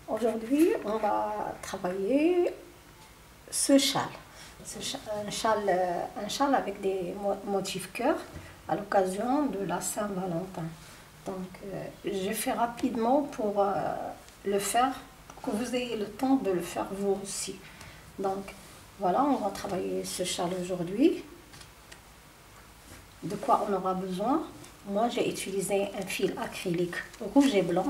Aujourd'hui, on va travailler ce châle. Un châle avec des motifs cœur à l'occasion de la Saint-Valentin. Donc, j'ai fait rapidement pour le faire, pour que vous ayez le temps de le faire vous aussi. Donc, voilà, on va travailler ce châle aujourd'hui. De quoi on aura besoin? Moi, j'ai utilisé un fil acrylique rouge et blanc.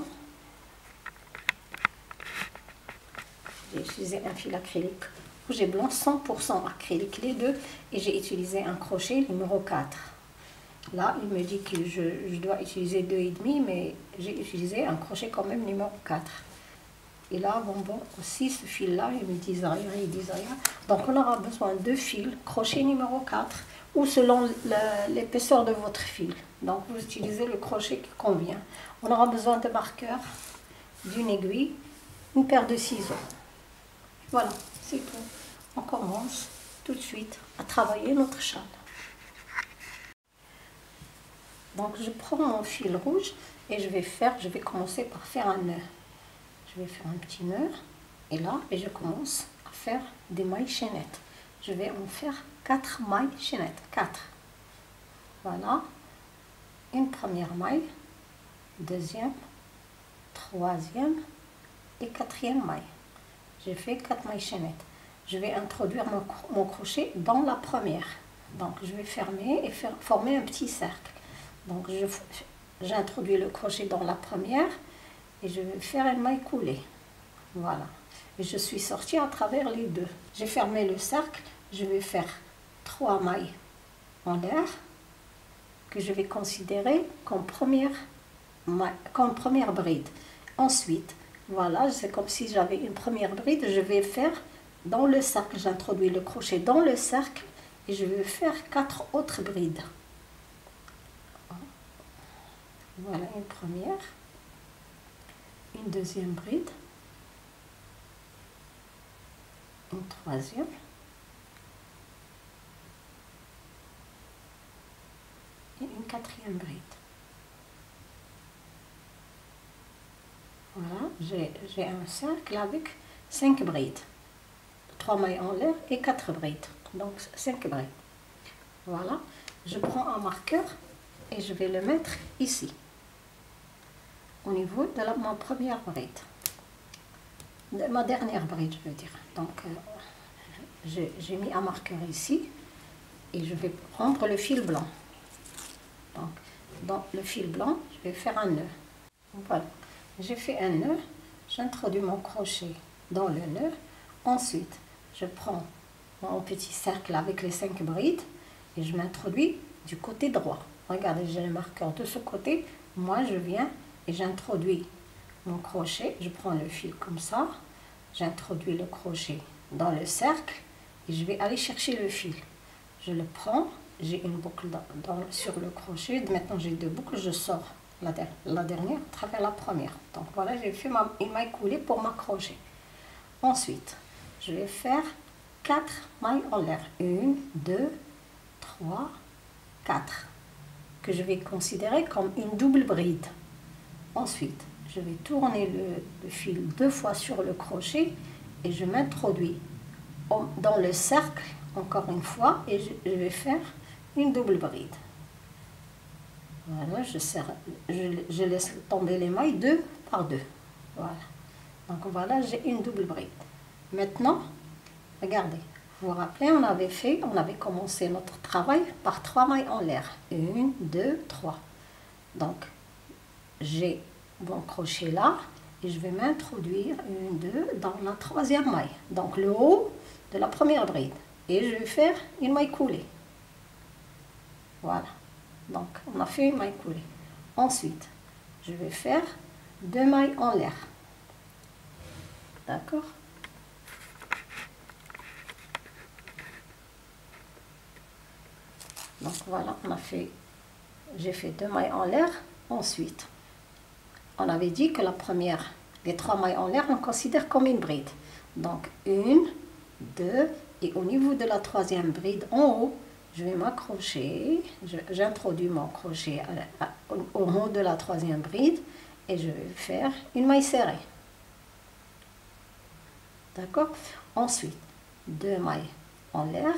J'ai utilisé un fil acrylique rouge et blanc, 100% acrylique les deux, et j'ai utilisé un crochet numéro 4. Là, il me dit que je dois utiliser 2,5, mais j'ai utilisé un crochet quand même numéro 4. Et là, bon, aussi ce fil-là, ils me disent rien, ils disent rien. Donc, on aura besoin de fil, crochet numéro 4, ou selon l'épaisseur de votre fil. Donc, vous utilisez le crochet qui convient. On aura besoin de marqueur, d'une aiguille, une paire de ciseaux. Voilà, c'est tout. On commence tout de suite à travailler notre châle. Donc je prends mon fil rouge et je vais commencer par faire un nœud. Je vais faire un petit nœud et là, je commence à faire des mailles chaînettes. Je vais en faire 4 mailles chaînettes, 4. Voilà, une première maille, deuxième, troisième et quatrième maille. J'ai fait 4 mailles chaînettes. Je vais introduire mon crochet dans la première. Donc je vais fermer et former un petit cercle. Donc j'introduis le crochet dans la première et je vais faire une maille coulée. Voilà. Et je suis sortie à travers les deux. J'ai fermé le cercle. Je vais faire 3 mailles en l'air que je vais considérer comme première bride. Ensuite, voilà, c'est comme si j'avais une première bride. Je vais faire dans le cercle. J'introduis le crochet dans le cercle et je vais faire 4 autres brides. Voilà une première, une deuxième bride, une troisième, et une quatrième bride. Voilà, j'ai un cercle avec 5 brides, 3 mailles en l'air et 4 brides, donc 5 brides. Voilà, je prends un marqueur et je vais le mettre ici, au niveau de ma première bride, de ma dernière bride, je veux dire. Donc, j'ai mis un marqueur ici et je vais prendre le fil blanc. Donc, dans le fil blanc, je vais faire un nœud. Voilà, j'ai fait un nœud, j'introduis mon crochet dans le nœud. Ensuite, je prends mon petit cercle avec les 5 brides et je m'introduis du côté droit. Regardez, j'ai le marqueur de ce côté. Moi, je viens et j'introduis mon crochet. Je prends le fil comme ça. J'introduis le crochet dans le cercle et je vais aller chercher le fil. Je le prends. J'ai une boucle sur le crochet. Maintenant, j'ai 2 boucles. Je sors la dernière à travers la première. Donc, voilà, j'ai fait une maille coulée pour m'accrocher. Ensuite, je vais faire 4 mailles en l'air. 1, 2, 3, 4. Que je vais considérer comme une double bride. Ensuite, je vais tourner le fil 2 fois sur le crochet et je m'introduis dans le cercle encore une fois et je vais faire une double bride. Voilà, je laisse tomber les mailles 2 par 2. Voilà. Donc voilà, j'ai une double bride. Maintenant, regardez. Vous vous rappelez, on avait commencé notre travail par 3 mailles en l'air. 1, 2, 3. Donc, j'ai mon crochet là et je vais m'introduire 1, 2 dans la 3e maille. Donc, le haut de la première bride. Et je vais faire une maille coulée. Voilà. Donc, on a fait une maille coulée. Ensuite, je vais faire 2 mailles en l'air. D'accord? Donc voilà, j'ai fait 2 mailles en l'air. Ensuite, on avait dit que les 3 mailles en l'air, on considère comme une bride. Donc 1, 2, et au niveau de la 3e bride en haut, je vais m'accrocher. J'introduis mon crochet au haut de la 3e bride et je vais faire une maille serrée. D'accord? Ensuite, 2 mailles en l'air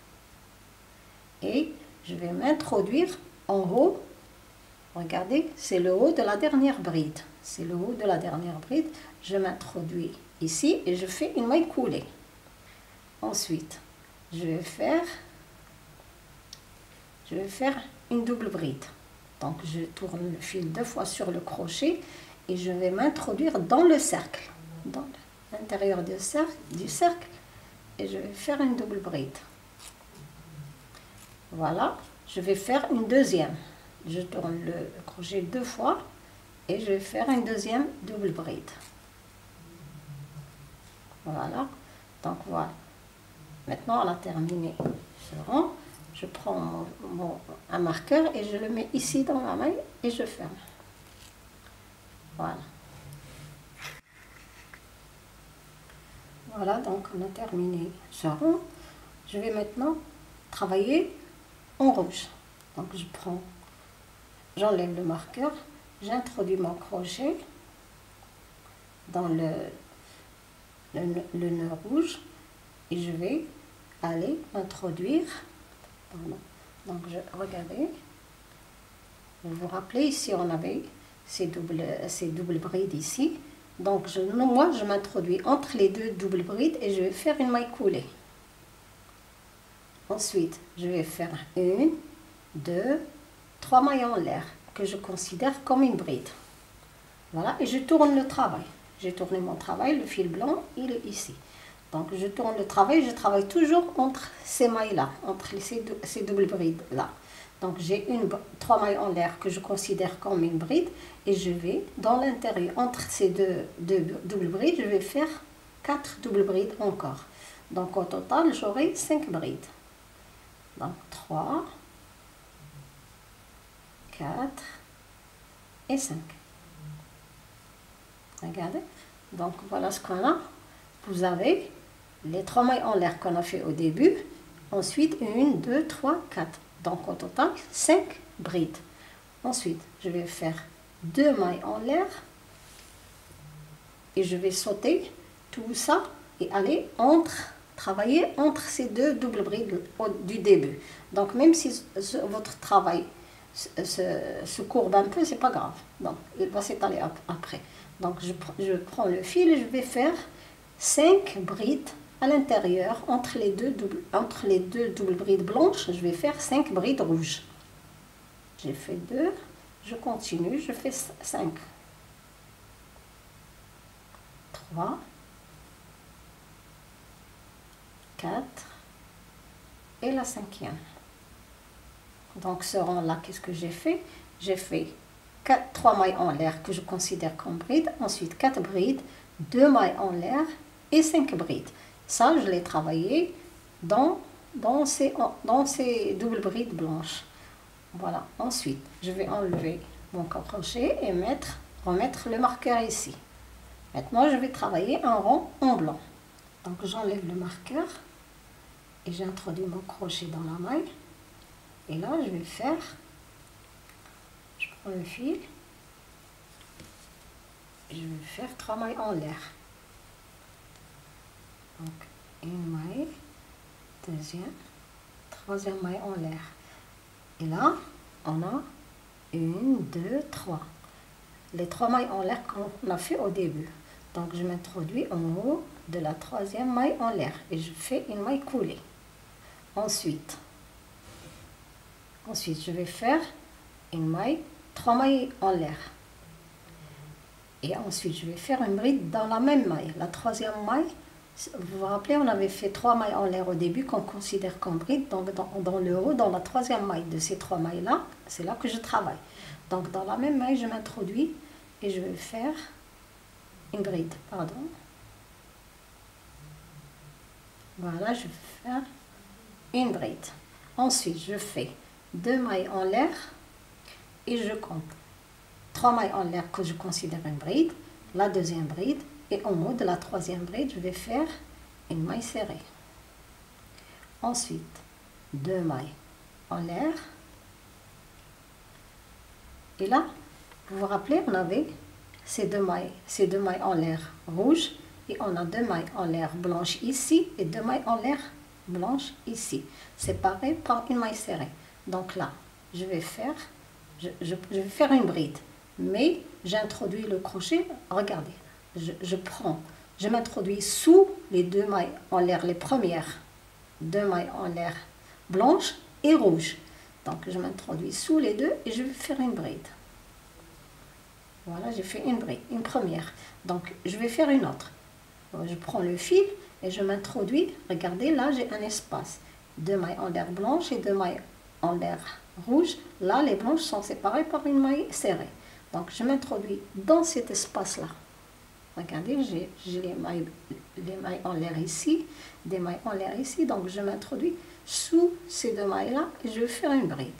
et je vais m'introduire en haut. Regardez, c'est le haut de la dernière bride. C'est le haut de la dernière bride. Je m'introduis ici et je fais une maille coulée. Ensuite, je vais faire une double bride. Donc, je tourne le fil 2 fois sur le crochet et je vais m'introduire dans le cercle, dans l'intérieur du cercle, et je vais faire une double bride. Voilà, je vais faire une deuxième. Je tourne le crochet 2 fois et je vais faire une deuxième double bride. Voilà, donc voilà. Maintenant, on a terminé ce rang. Je prends un marqueur et je le mets ici dans la maille et je ferme. Voilà. Voilà, donc on a terminé ce rang. Je vais maintenant travailler en rouge. Donc j'enlève le marqueur, j'introduis mon crochet dans le nœud rouge et je vais aller introduire. Donc regardez, vous vous rappelez, ici on avait ces doubles brides ici. Donc moi je m'introduis entre les deux doubles brides et je vais faire une maille coulée. Ensuite je vais faire 1, 2, 3 mailles en l'air que je considère comme une bride. Voilà, et je tourne le travail. J'ai tourné mon travail, le fil blanc il est ici. Donc je tourne le travail, je travaille toujours entre ces mailles-là, entre ces doubles brides-là. Donc j'ai 3 mailles en l'air que je considère comme une bride et je vais dans l'intérieur, entre ces deux doubles brides, je vais faire 4 doubles brides encore. Donc au total, j'aurai 5 brides. Donc 3, 4 et 5. Regardez. Donc voilà ce qu'on a. Vous avez les 3 mailles en l'air qu'on a fait au début. Ensuite, 1, 2, 3, 4. Donc au total, 5 brides. Ensuite, je vais faire 2 mailles en l'air. Et je vais sauter tout ça et aller travailler entre ces deux doubles brides du début. Donc même si votre travail se courbe un peu, c'est pas grave. Donc il va s'étaler après. Donc je prends le fil et je vais faire 5 brides à l'intérieur entre les deux doubles brides blanches. Je vais faire 5 brides rouges. J'ai fait 2, je continue, je fais 5. 3, 4 et la 5e. Donc ce rang là, qu'est-ce que j'ai fait? J'ai fait 3 mailles en l'air que je considère comme brides, ensuite 4 brides, 2 mailles en l'air et 5 brides. Ça je l'ai travaillé dans ces doubles brides blanches. Voilà, ensuite je vais enlever mon crochet et remettre le marqueur ici. Maintenant je vais travailler un rang en blanc. Donc j'enlève le marqueur et j'introduis mon crochet dans la maille. Et là, je prends le fil, et je vais faire 3 mailles en l'air. Donc, une maille, deuxième, troisième maille en l'air. Et là, on a 1, 2, 3. Les 3 mailles en l'air qu'on a fait au début. Donc, je m'introduis en haut de la 3e maille en l'air et je fais une maille coulée. Ensuite, je vais faire une maille, 3 mailles en l'air. Et ensuite, je vais faire une bride dans la même maille. La 3e maille, vous vous rappelez, on avait fait 3 mailles en l'air au début qu'on considère comme bride. Donc, dans le haut, dans la 3e maille de ces 3 mailles-là, c'est là que je travaille. Donc, dans la même maille, je m'introduis et je vais faire une bride. Pardon. Voilà, je vais faire une bride. Ensuite, je fais 2 mailles en l'air et je compte 3 mailles en l'air que je considère une bride, la 2e bride et en haut de la 3e bride, je vais faire une maille serrée. Ensuite, 2 mailles en l'air. Et là, vous vous rappelez, on avait ces deux mailles en l'air rouges et on a 2 mailles en l'air blanches ici et 2 mailles en l'air blanches ici, séparées par une maille serrée. Donc là, je vais faire une bride, mais j'introduis le crochet. Regardez, je m'introduis sous les 2 mailles en l'air, les premières 2 mailles en l'air blanches et rouges. Donc je m'introduis sous les deux et je vais faire une bride. Voilà, j'ai fait une bride, une première. Donc je vais faire une autre. Je prends le fil et je m'introduis. Regardez, là j'ai un espace. 2 mailles en l'air blanches et 2 mailles en l'air rouge. Là, les blanches sont séparées par une maille serrée. Donc je m'introduis dans cet espace-là. Regardez, j'ai les mailles en l'air ici, des mailles en l'air ici. Donc je m'introduis sous ces 2 mailles-là et je vais faire une bride.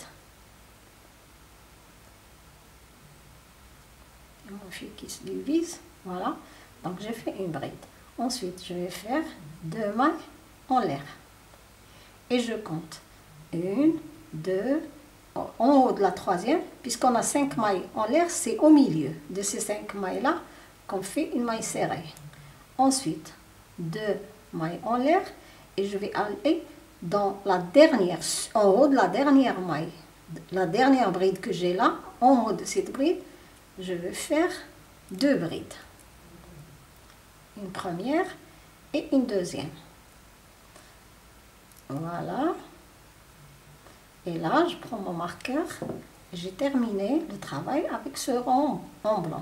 Et mon fil qui se divise, voilà. Donc j'ai fait une bride. Ensuite, je vais faire 2 mailles en l'air. Et je compte 1, 2, en haut de la troisième, puisqu'on a 5 mailles en l'air, c'est au milieu de ces 5 mailles-là qu'on fait une maille serrée. Ensuite, 2 mailles en l'air et je vais aller dans la dernière, en haut de la dernière maille, la dernière bride que j'ai là, en haut de cette bride, je vais faire 2 brides. Une première et une deuxième. Voilà. Et là, je prends mon marqueur. J'ai terminé le travail avec ce rond en blanc.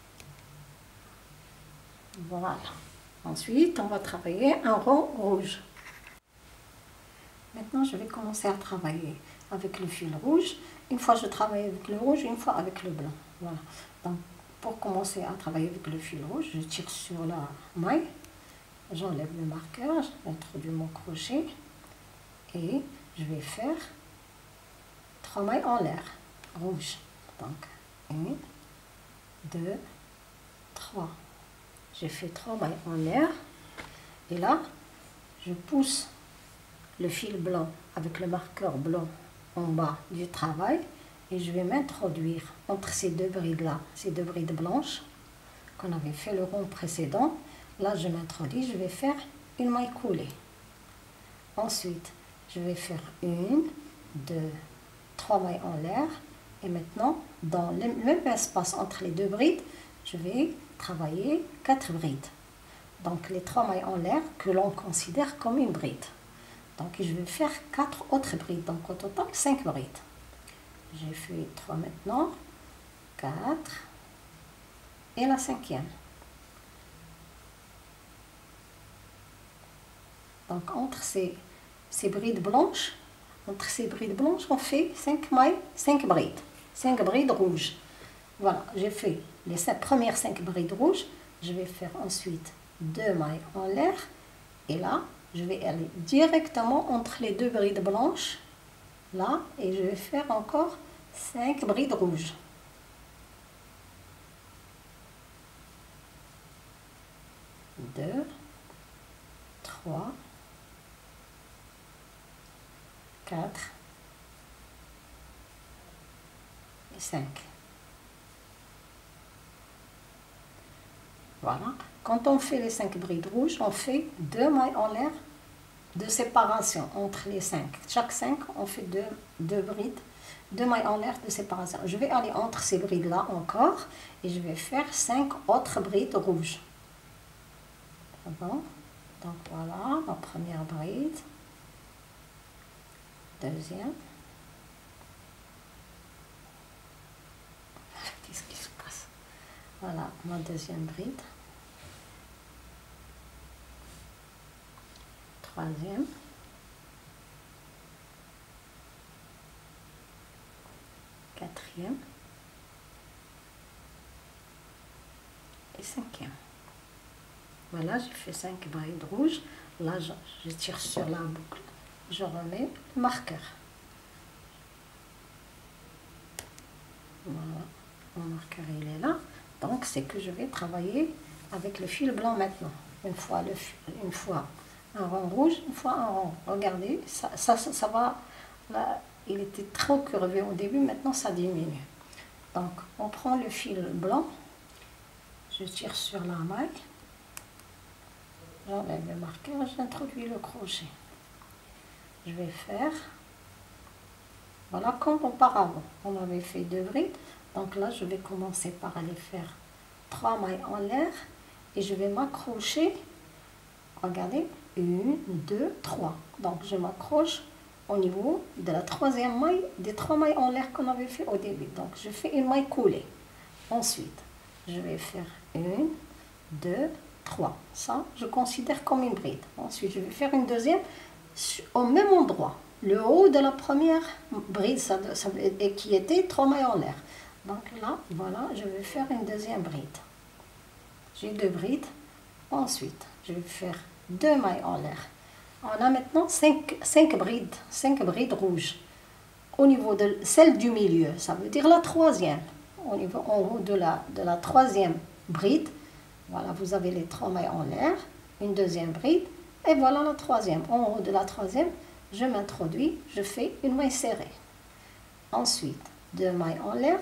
Voilà. Ensuite, on va travailler un rond rouge. Maintenant, je vais commencer à travailler avec le fil rouge. Une fois, je travaille avec le rouge, une fois avec le blanc. Voilà. Donc, pour commencer à travailler avec le fil rouge, je tire sur la maille. J'enlève le marqueur, j'introduis mon crochet et je vais faire 3 mailles en l'air, rouge. Donc, 1, 2, 3. J'ai fait 3 mailles en l'air. Et là, je pousse le fil blanc avec le marqueur blanc en bas du travail. Et je vais m'introduire entre ces 2 brides-là, ces 2 brides blanches qu'on avait fait le rond précédent. Là, je m'introduis, je vais faire une maille coulée. Ensuite, je vais faire 1, 2, 3 mailles en l'air. Et maintenant, dans le même espace entre les 2 brides, je vais travailler 4 brides. Donc, les 3 mailles en l'air que l'on considère comme une bride. Donc, je vais faire 4 autres brides. Donc, au total, 5 brides. J'ai fait 3 maintenant, 4 et la 5e. Donc, entre ces brides blanches, on fait 5 mailles, 5 brides. 5 brides rouges. Voilà, j'ai fait les premières 5 brides rouges. Je vais faire ensuite 2 mailles en l'air. Et là, je vais aller directement entre les 2 brides blanches. Là, et je vais faire encore 5 brides rouges. Deux, 3, 4 et 5. Voilà. Quand on fait les 5 brides rouges, on fait 2 mailles en l'air de séparation entre les 5. Chaque 5, on fait 2 brides, 2 mailles en l'air de séparation. Je vais aller entre ces brides-là encore et je vais faire 5 autres brides rouges. Bon. Donc voilà, ma première bride. Deuxième. Qu'est-ce qui se passe? Voilà, ma deuxième bride. Troisième. Quatrième. Et cinquième. Voilà, j'ai fait 5 brides rouges. Là, je tire sur la boucle. Je remets le marqueur. Voilà, mon marqueur il est là. Donc, c'est que je vais travailler avec le fil blanc maintenant. Une fois un rond rouge, une fois un rond. Regardez, ça va. Là, il était trop curvé au début, maintenant ça diminue. Donc, on prend le fil blanc. Je tire sur la maille. j'enlève le marqueur, j'introduis le crochet. Je vais faire, voilà comme auparavant, on avait fait 2 brides, donc là je vais commencer par aller faire 3 mailles en l'air et je vais m'accrocher, regardez, 1, 2, 3, donc je m'accroche au niveau de la 3e maille, des 3 mailles en l'air qu'on avait fait au début, donc je fais une maille coulée, ensuite je vais faire 1, 2, 3, ça je considère comme une bride, ensuite je vais faire une deuxième au même endroit, le haut de la première bride et qui était 3 mailles en l'air. Donc là, voilà, je vais faire une deuxième bride. J'ai 2 brides. Ensuite, je vais faire 2 mailles en l'air. On a maintenant 5 brides rouges. Au niveau de celle du milieu, ça veut dire la 3e. Au niveau en haut de la 3e bride, voilà, vous avez les 3 mailles en l'air, une deuxième bride. Et voilà la 3e. En haut de la 3e, je m'introduis, je fais une maille serrée. Ensuite, 2 mailles en l'air.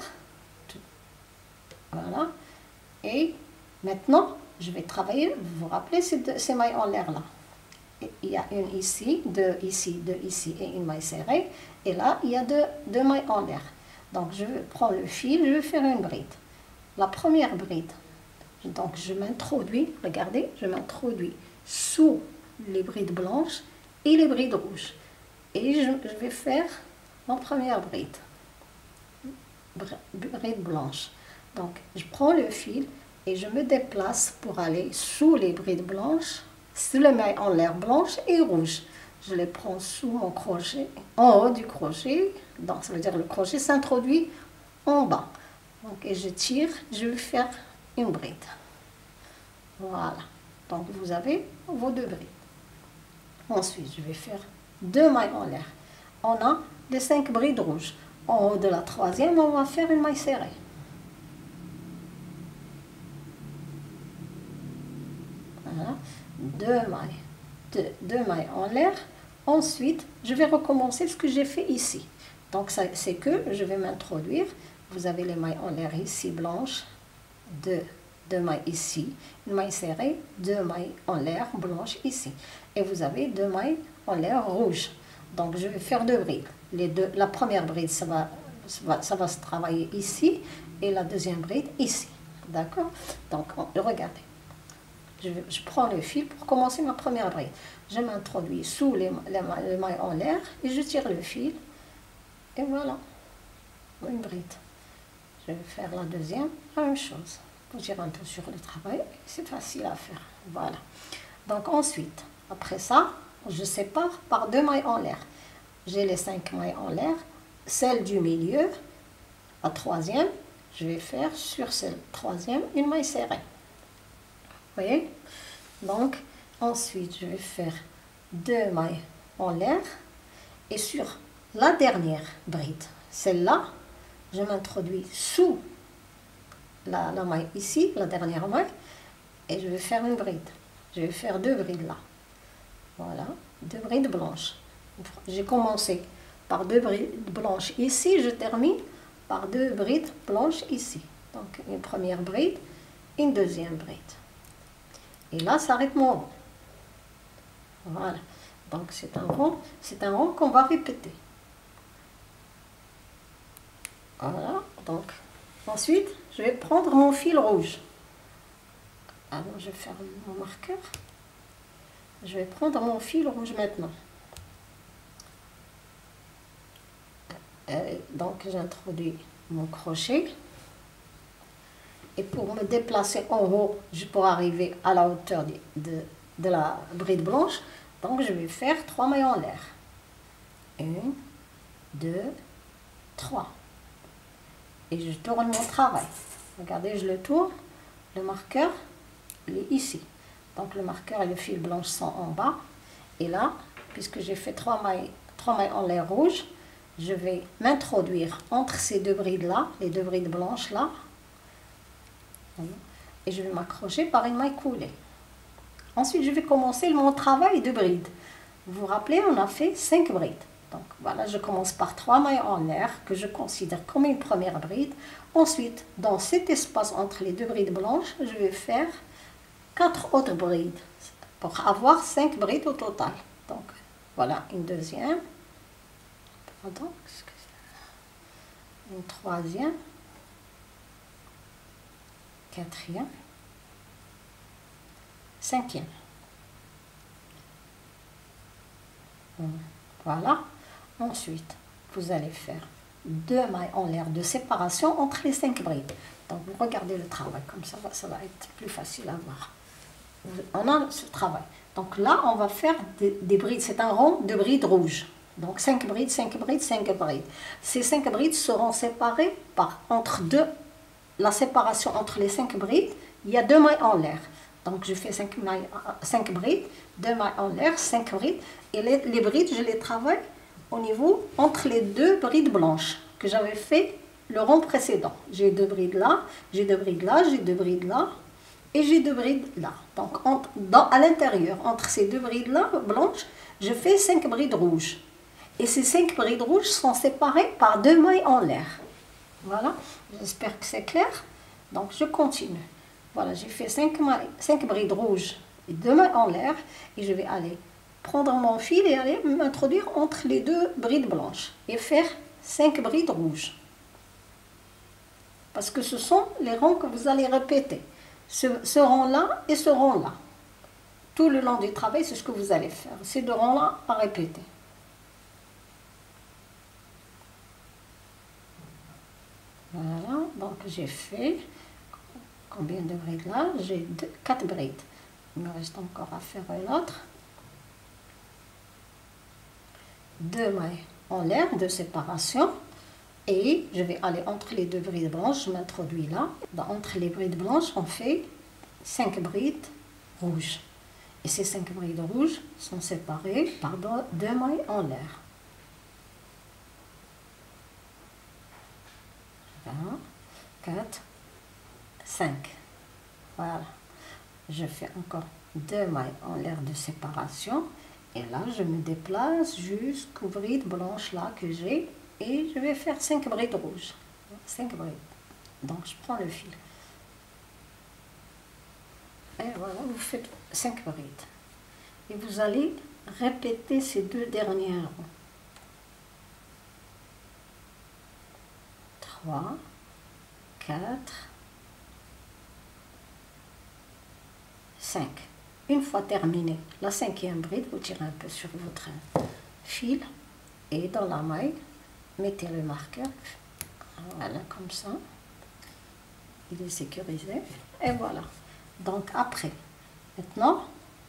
Voilà. Et maintenant, je vais travailler, vous vous rappelez ces mailles en l'air là. Il y a une ici, 2 ici, 2 ici et une maille serrée. Et là, il y a 2 mailles en l'air. Donc, je prends le fil, je vais faire une bride. La première bride, donc je m'introduis, regardez, je m'introduis sous les brides blanches et les brides rouges. Et je vais faire ma première bride blanche. Donc, je prends le fil et je me déplace pour aller sous les brides blanches, sous les mailles en l'air blanches et rouges. Je les prends sous mon crochet, en haut du crochet, donc ça veut dire le crochet s'introduit en bas. Donc, et je tire, je vais faire une bride. Voilà. Donc, vous avez vos 2 brides. Ensuite, je vais faire 2 mailles en l'air. On a les 5 brides rouges. En haut de la 3e, on va faire une maille serrée. Voilà. 2 mailles en l'air. Ensuite, je vais recommencer ce que j'ai fait ici. Donc, c'est que je vais m'introduire. Vous avez les mailles en l'air ici blanches. 2 mailles ici, une maille serrée, 2 mailles en l'air blanches ici. Et vous avez 2 mailles en l'air rouges. Donc je vais faire 2 brides. La première bride, ça va se travailler ici et la deuxième bride ici. D'accord? Donc regardez. Je prends le fil pour commencer ma première bride. Je m'introduis sous les mailles en l'air et je tire le fil. Et voilà, une bride. Je vais faire la deuxième, la même chose. Vous dire un peu sur le travail, c'est facile à faire. Voilà. Donc ensuite, après ça, je sépare par 2 mailles en l'air. J'ai les 5 mailles en l'air. Celle du milieu, la 3e, je vais faire sur cette 3e une maille serrée. Vous voyez? Donc ensuite, je vais faire 2 mailles en l'air. Et sur la dernière bride, celle-là, je m'introduis sous la maille ici, la dernière maille, et je vais faire une bride. Je vais faire 2 brides là. Voilà, 2 brides blanches. J'ai commencé par 2 brides blanches ici, je termine par 2 brides blanches ici. Donc une première bride, une deuxième bride. Et là, ça s'arrête mon rond. Voilà. Donc c'est un rond qu'on va répéter. Voilà, donc ensuite, je vais prendre mon fil rouge. Alors, je vais faire mon marqueur. Je vais prendre mon fil rouge maintenant. Donc, j'introduis mon crochet. Et pour me déplacer en haut, pour arriver à la hauteur de la bride blanche, donc je vais faire 3 mailles en l'air. 1, 2, 3. Et je tourne mon travail. Regardez, je le tourne. Le marqueur, il est ici. Donc le marqueur et le fil blanc sont en bas. Et là, puisque j'ai fait 3 mailles en l'air rouge, je vais m'introduire entre ces 2 brides-là, les 2 brides blanches-là. Et je vais m'accrocher par une maille coulée. Ensuite, je vais commencer mon travail de bride. Vous vous rappelez, on a fait 5 brides. Donc voilà, je commence par 3 mailles en l'air que je considère comme une première bride. Ensuite, dans cet espace entre les 2 brides blanches, je vais faire 4 autres brides. pour avoir 5 brides au total. Donc, voilà une deuxième. Pardon, une troisième. Quatrième. Cinquième. Voilà. Ensuite, vous allez faire 2 mailles en l'air de séparation entre les 5 brides. Donc, vous regardez le travail, comme ça va être plus facile à voir. On a ce travail. Donc là, on va faire des brides. C'est un rond de brides rouges. Donc 5 brides, 5 brides, 5 brides. Ces 5 brides seront séparées par la séparation entre les 5 brides. Il y a 2 mailles en l'air. Donc je fais 5 brides, 2 mailles en l'air, 5 brides. Et les brides, je les travaille au niveau entre les 2 brides blanches que j'avais fait le rond précédent. J'ai 2 brides là, j'ai 2 brides là, j'ai 2 brides là. Et j'ai 2 brides là. Donc, à l'intérieur, entre ces 2 brides-là, blanches, je fais 5 brides rouges. Et ces 5 brides rouges sont séparées par 2 mailles en l'air. Voilà, j'espère que c'est clair. Donc, je continue. Voilà, j'ai fait 5 brides rouges et 2 mailles en l'air. Et je vais aller prendre mon fil et aller m'introduire entre les 2 brides blanches. Et faire 5 brides rouges. Parce que ce sont les ronds que vous allez répéter. Ce rond-là et ce rond-là. Tout le long du travail, c'est ce que vous allez faire. Ces 2 ronds-là à répéter. Voilà, donc j'ai fait combien de brides là? J'ai 4 brides. Il me reste encore à faire une autre. 2 mailles en l'air de séparation. Et je vais aller entre les 2 brides blanches, je m'introduis là. Entre les brides blanches, on fait 5 brides rouges. Et ces 5 brides rouges sont séparées par 2 mailles en l'air. 1, 4, 5. Voilà. Je fais encore 2 mailles en l'air de séparation. Et là, je me déplace jusqu'aux brides blanches là que j'ai. Et je vais faire 5 brides rouges. 5 brides. Donc, je prends le fil. Et voilà, vous faites 5 brides. Et vous allez répéter ces 2 derniers ronds. 3, 4, 5. Une fois terminé la 5e bride, vous tirez un peu sur votre fil. Et dans la maille, mettez le marqueur, voilà, comme ça, il est sécurisé, et voilà. Donc après, maintenant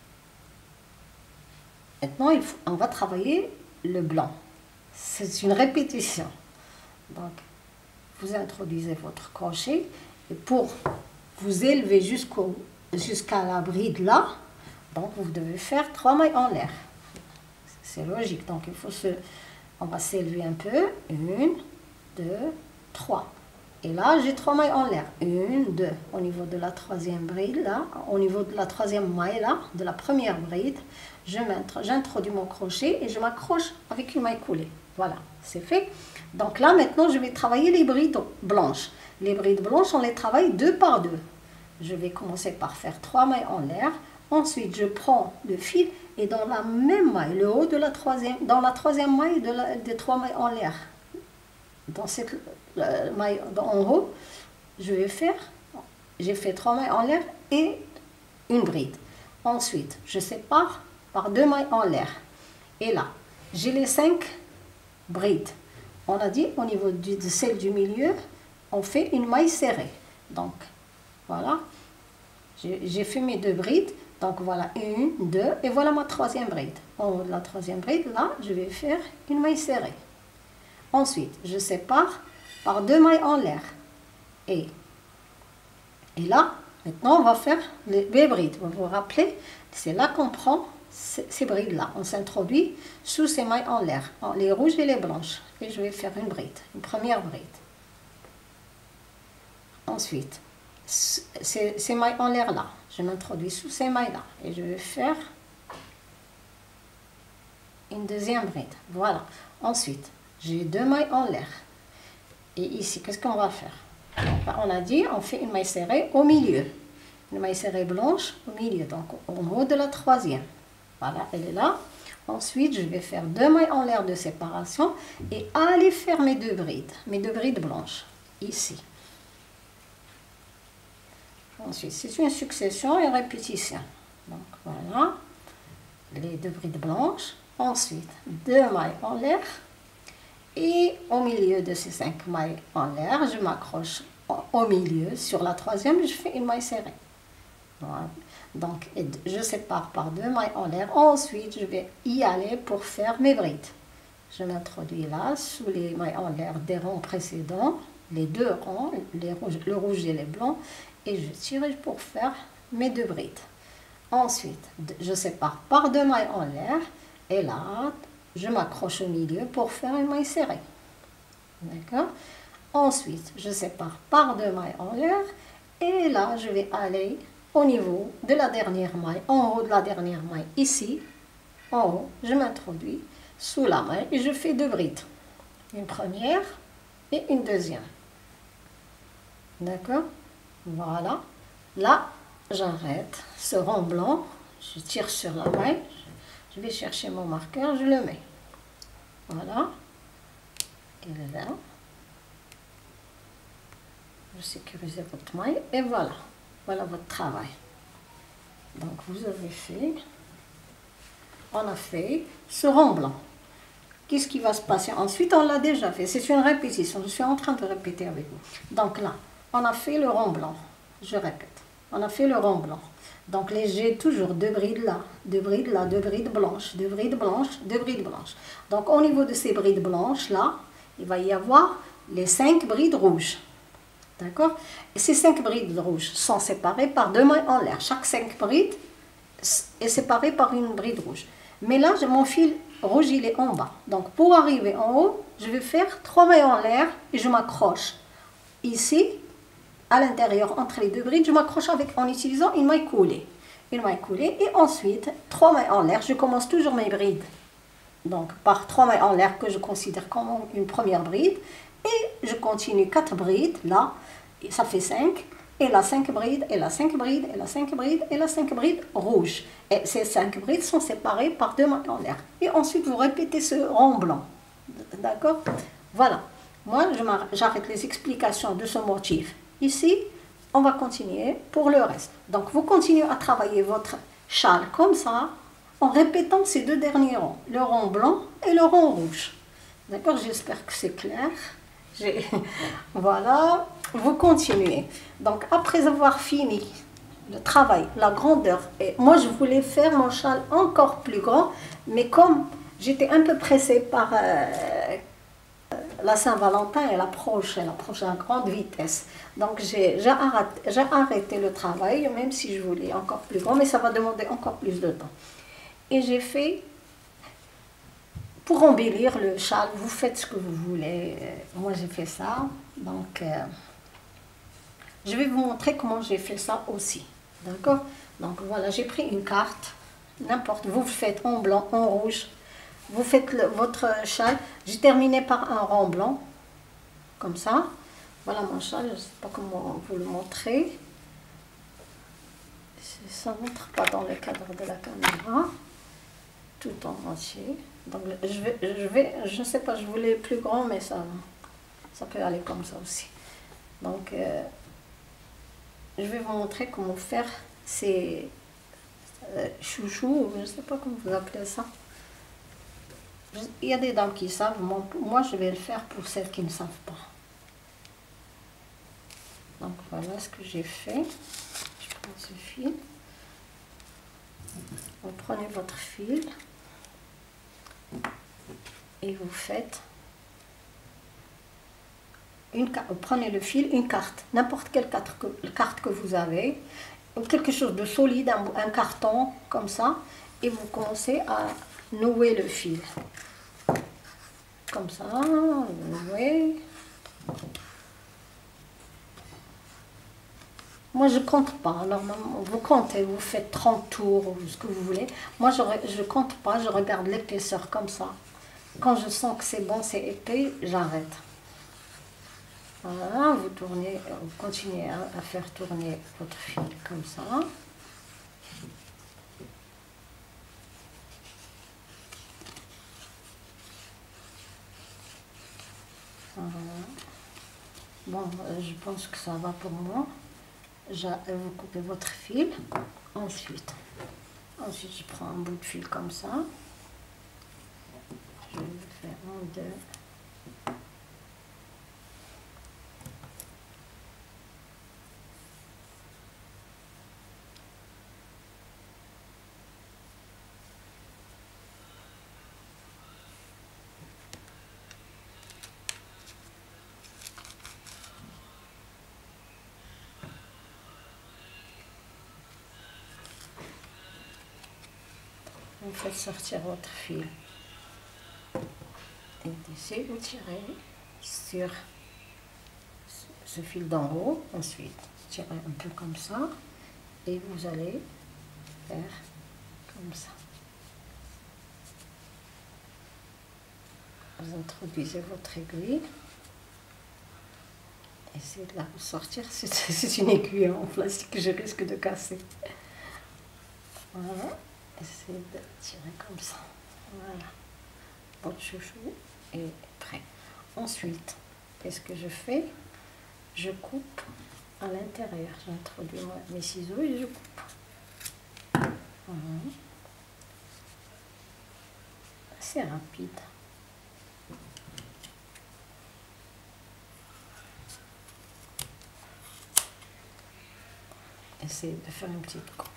on va travailler le blanc. C'est une répétition. Donc, vous introduisez votre crochet, et pour vous élever jusqu'à la bride là, donc vous devez faire 3 mailles en l'air. C'est logique, donc on va s'élever un peu. 1, 2, 3. Et là, j'ai 3 mailles en l'air. 1, 2. Au niveau de la 3e bride, là, au niveau de la 3e maille, là, de la première bride, j'introduis mon crochet et je m'accroche avec une maille coulée. Voilà, c'est fait. Donc là, maintenant, je vais travailler les brides blanches. Les brides blanches, on les travaille 2 par 2. Je vais commencer par faire 3 mailles en l'air. Ensuite, je prends le fil et dans la même maille, le haut de la 3e, dans la 3e maille des 3 mailles en l'air, dans cette maille en haut, j'ai fait 3 mailles en l'air et une bride. Ensuite, je sépare par 2 mailles en l'air. Et là, j'ai les 5 brides. On a dit, au niveau de celle du milieu, on fait une maille serrée. Donc, voilà, j'ai fait mes 2 brides. Donc voilà, 1, 2, et voilà ma 3e bride. En haut de la 3e bride, là, je vais faire une maille serrée. Ensuite, je sépare par 2 mailles en l'air. Et là, maintenant, on va faire les brides. Vous vous rappelez, c'est là qu'on prend ces brides-là. On s'introduit sous ces mailles en l'air, les rouges et les blanches. Et je vais faire une bride, une première bride. Ensuite, ces mailles en l'air là, je m'introduis sous ces mailles là et je vais faire une 2e bride. Voilà. Ensuite, j'ai 2 mailles en l'air. Et ici, qu'est-ce qu'on va faire? On a dit, on fait une maille serrée au milieu. une maille serrée blanche au milieu, donc en haut de la troisième. Voilà, elle est là. Ensuite, je vais faire 2 mailles en l'air de séparation et aller faire mes 2 brides blanches, ici. Ensuite, c'est une succession et répétition. Donc voilà, les 2 brides blanches. Ensuite, 2 mailles en l'air. Et au milieu de ces 5 mailles en l'air, je m'accroche au milieu. Sur la troisième, je fais une maille serrée. Voilà. Donc, je sépare par 2 mailles en l'air. Ensuite, je vais y aller pour faire mes brides. Je m'introduis là, sous les mailles en l'air des rangs précédents, les 2 rangs, le rouge et les blancs, et je tire pour faire mes 2 brides. Ensuite, je sépare par 2 mailles en l'air, et là, je m'accroche au milieu pour faire une maille serrée. D'accord? Ensuite, je sépare par 2 mailles en l'air, et là, je vais aller au niveau de la dernière maille, en haut de la dernière maille, ici, en haut, je m'introduis sous la maille et je fais 2 brides. Une première et une deuxième. D'accord? Voilà. Là, j'arrête ce rond blanc, je tire sur la maille, je vais chercher mon marqueur, je le mets. Voilà. Et là, je sécurise votre maille et voilà. Voilà votre travail. Donc vous avez fait, on a fait ce rond blanc. Qu'est-ce qui va se passer ensuite? On l'a déjà fait, c'est une répétition, je suis en train de répéter avec vous. Donc là, on a fait le rond blanc, je répète, on a fait le rond blanc. Donc j'ai toujours 2 brides là, 2 brides là, 2 brides blanches, 2 brides blanches, 2 brides blanches. Donc au niveau de ces brides blanches là, il va y avoir les 5 brides rouges. D'accord? Et ces 5 brides rouges sont séparées par 2 mailles en l'air. Chaque 5 brides est séparée par une bride rouge. Mais là, mon fil rouge, il est en bas. Donc, pour arriver en haut, je vais faire 3 mailles en l'air et je m'accroche ici, à l'intérieur, entre les 2 brides. Je m'accroche en utilisant une maille coulée. Une maille coulée et ensuite, 3 mailles en l'air. Je commence toujours mes brides. Donc, par 3 mailles en l'air que je considère comme une première bride. Et je continue 4 brides, là, ça fait 5, et là 5 brides, et là 5 brides, et là 5 brides, et là 5 brides rouges. Et ces 5 brides sont séparées par 2 mailles en l'air. Et ensuite, vous répétez ce rond blanc. D'accord? Voilà. Moi, j'arrête les explications de ce motif. Ici, on va continuer pour le reste. Donc, vous continuez à travailler votre châle comme ça, en répétant ces 2 derniers ronds, le rond blanc et le rond rouge. D'accord? J'espère que c'est clair. Voilà, vous continuez. Donc, après avoir fini le travail, la grandeur, et moi je voulais faire mon châle encore plus grand, mais comme j'étais un peu pressée par la Saint-Valentin, elle approche à grande vitesse. Donc, j'ai arrêté le travail, même si je voulais encore plus grand, mais ça va demander encore plus de temps. Et j'ai fait. Pour embellir le châle, vous faites ce que vous voulez. Moi, j'ai fait ça. Donc, je vais vous montrer comment j'ai fait ça aussi. D'accord? Donc, voilà, j'ai pris une carte. N'importe, vous faites en blanc, en rouge. Vous faites votre châle. J'ai terminé par un rond blanc. Comme ça. Voilà mon châle. Je ne sais pas comment vous le montrer. Ça ne montre pas dans le cadre de la caméra. Tout en entier. Donc je ne sais pas, je voulais plus grand, mais ça peut aller comme ça aussi. Donc, je vais vous montrer comment faire ces chouchous, je ne sais pas comment vous appelez ça. Il y a des dames qui savent, moi je vais le faire pour celles qui ne savent pas. Donc voilà ce que j'ai fait. Je prends ce fil. Vous prenez votre fil. Et vous faites vous prenez le fil, une carte, n'importe quelle carte que vous avez, ou quelque chose de solide, un carton comme ça, et vous commencez à nouer le fil. Comme ça, nouer. Moi, je compte pas. Normalement, vous comptez, vous faites 30 tours ou ce que vous voulez. Moi, je compte pas, je regarde l'épaisseur comme ça. Quand je sens que c'est bon, c'est épais, j'arrête. Voilà, vous tournez, vous continuez à faire tourner votre fil comme ça. Voilà. Bon, je pense que ça va pour moi. Vous coupez votre fil. Ensuite, je prends un bout de fil comme ça. Je vais le faire en deux. Vous faites sortir votre fil. Et d'ici, vous tirez sur ce fil d'en haut. Ensuite, tirez un peu comme ça. Et vous allez faire comme ça. Vous introduisez votre aiguille. Essayez de la ressortir. C'est une aiguille en plastique que je risque de casser. Voilà. Essayez de tirer comme ça. Voilà. Votre chouchou est prêt. Ensuite, qu'est-ce que je fais? Je coupe à l'intérieur. J'introduis mes ciseaux et je coupe. Voilà. C'est rapide. Essayez de faire une petite coupe.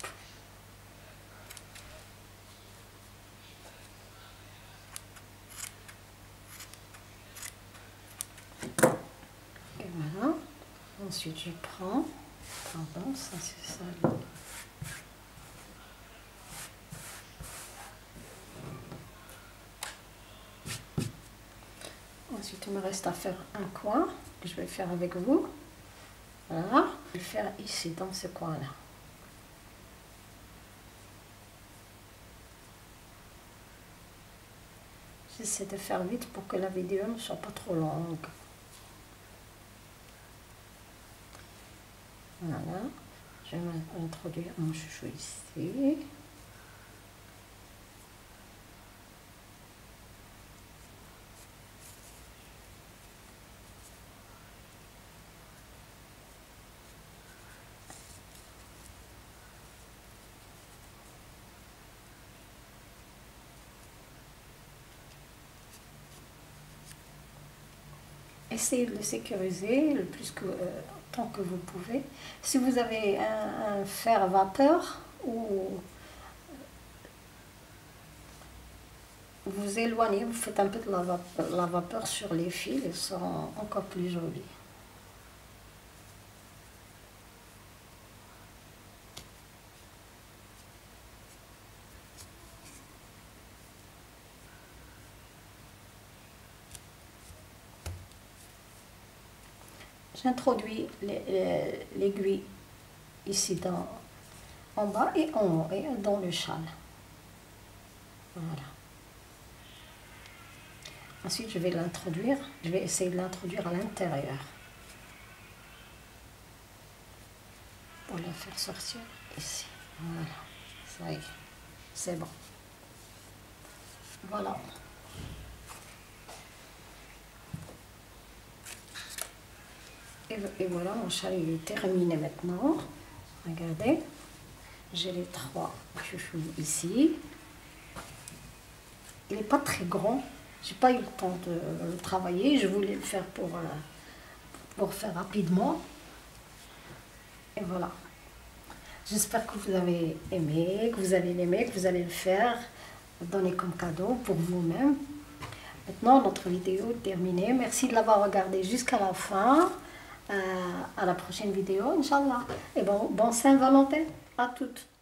Et voilà. Ensuite, je prends. Pardon, ça c'est ça. Ensuite, il me reste à faire un coin que je vais faire avec vous. Voilà. Je vais le faire ici, dans ce coin-là. J'essaie de faire vite pour que la vidéo ne soit pas trop longue. Voilà. Je vais introduire mon chouchou ici. Essayez de le sécuriser le plus tant que vous pouvez. Si vous avez un fer à vapeur, ou vous éloignez, vous faites un peu de la vapeur sur les fils, ils seront encore plus jolis. J'introduis l'aiguille ici en bas et en haut, et dans le châle. Voilà. Ensuite, je vais l'introduire. Je vais essayer de l'introduire à l'intérieur. Pour la faire sortir ici. Voilà. Ça y est. C'est bon. Voilà. Et voilà, mon châle il est terminé maintenant. Regardez. J'ai les 3 chouchous ici. Il n'est pas très grand. J'ai pas eu le temps de le travailler. Je voulais le faire pour faire rapidement. Et voilà. J'espère que vous avez aimé, que vous allez l'aimer, que vous allez le faire. Donner comme cadeau pour vous-même. Maintenant, notre vidéo est terminée. Merci de l'avoir regardé jusqu'à la fin. À la prochaine vidéo, Inch'Allah. Et bon Saint-Valentin à toutes.